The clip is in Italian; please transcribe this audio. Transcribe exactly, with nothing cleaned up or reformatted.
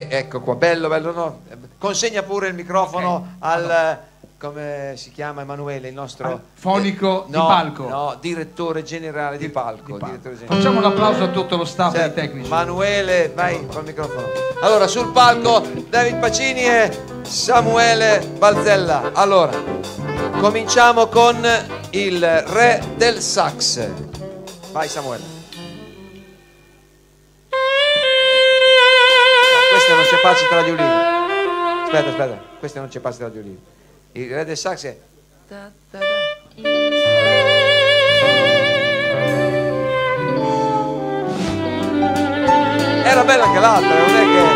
Ecco qua, bello, bello, no? Consegna pure il microfono Okay. al, Allora. come si chiama Emanuele, il nostro... Al fonico eh, di no, palco. No, direttore generale di, Di- palco. di palco. Direttore generale. Facciamo un applauso a tutto lo staff Certo, dei tecnici. Manuele, vai col microfono. Allora, sul palco David Pacini e Samuele Balzella. Allora, cominciamo con il re del sax. Vai Samuele. Questa non c'è pace tra gli ulivi. Aspetta, aspetta, questa non c'è pace tra gli ulivi. Il re del sax è... Da, da, da. Era bella anche l'altra, non è che...